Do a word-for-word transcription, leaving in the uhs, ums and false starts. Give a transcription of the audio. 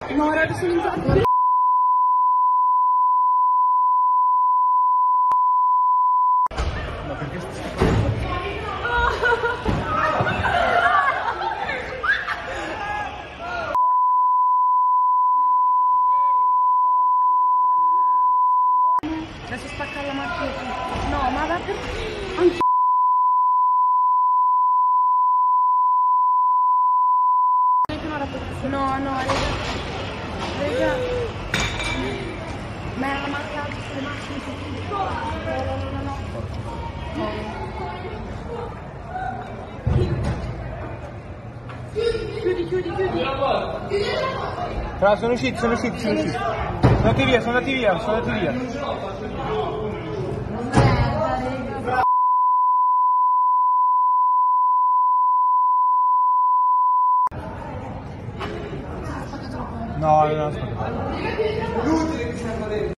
No, era sono entrato. Ma perché stai Adesso spacca la macchina. No, ma va per... Anche... No, no, raga. Raga. Ma era la macchina sulle macchine su tutto. No, no, no, no. No. Chiudi, chiudi, chiudi. Però sono usciti, sono usciti, sono usciti. Sono andati via, sono andati via, sono andati via. No, non aspetta.